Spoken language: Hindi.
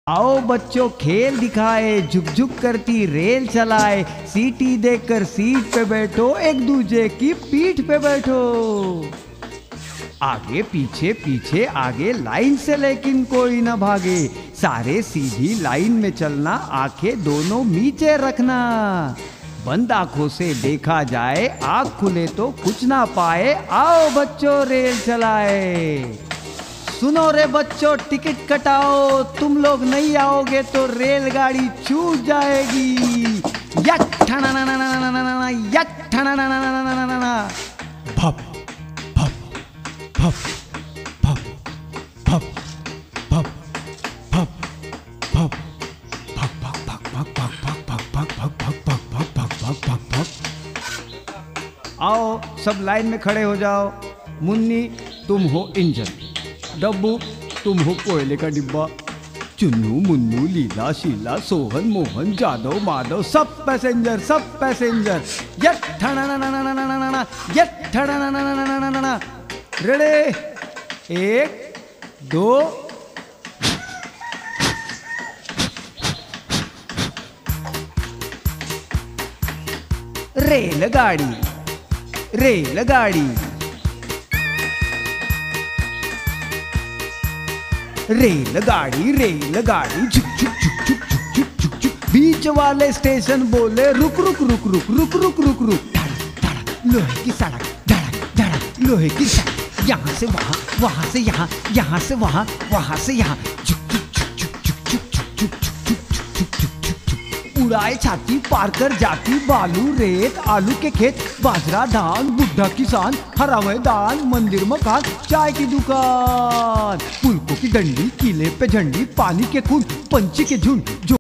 आओ बच्चों खेल दिखाए, झुक झुक करती रेल चलाए, सीटी देकर सीट पे बैठो, एक दूजे की पीठ पे बैठो। आगे पीछे पीछे आगे लाइन से लेकिन कोई ना भागे, सारे सीधी लाइन में चलना, आंखें दोनों नीचे रखना। बंद आंखों से देखा जाए, आंख खुले तो कुछ ना पाए, आओ बच्चों रेल चलाए। सुनो रे बच्चों टिकट कटाओ, तुम लोग नहीं आओगे तो रेलगाड़ी छूट जाएगी। यक ठना ना ना ना ना ना ना, यक ठना ना ना ना ना ना ना। भप भप भप भप भप भप भप भप भक भक भक भक भक भक भक भक भक भक भक भक भक भक। आओ सब लाइन में खड़े हो जाओ। मुन्नी तुम हो इंजन, डब्बू तुम हो कोयले का डिब्बा, चुन्नू मुन्नू लीला शीला सोहन मोहन जादव माधव, सब पैसेंजर सब पैसेंजर। यक ठना ना ना ना ना ना ना ना, यक ठना ना ना ना ना ना ना। रेडी, एक दो। रेलगाड़ी रेलगाड़ी रेलगाड़ी रेलगाड़ी, झुक झुक झुक झुक झुक झुक झुक झुक। बीच वाले स्टेशन बोले रुक रुक रुक रुक रुक रुक रुक रुक। धड़क धड़क लोहे की सड़क, धड़क धड़क लोहे की सड़क, यहाँ से वहाँ, वहाँ से यहाँ, यहाँ से वहाँ, वहाँ से यहाँ। झुक झुक झुक झुक झुक झुक झुक झुक झुक झुक झुक झुक झुक। उड़ाए छाती पार कर जाती, बालू रेत आलू के खेत, बाजरा धान बुढ़ा किसान, हरा मैदान मंदिर मकान, चाय की दुकान, पुलकों की डंडी, किले पे झंडी, पानी के खून, पंछी के झुंड।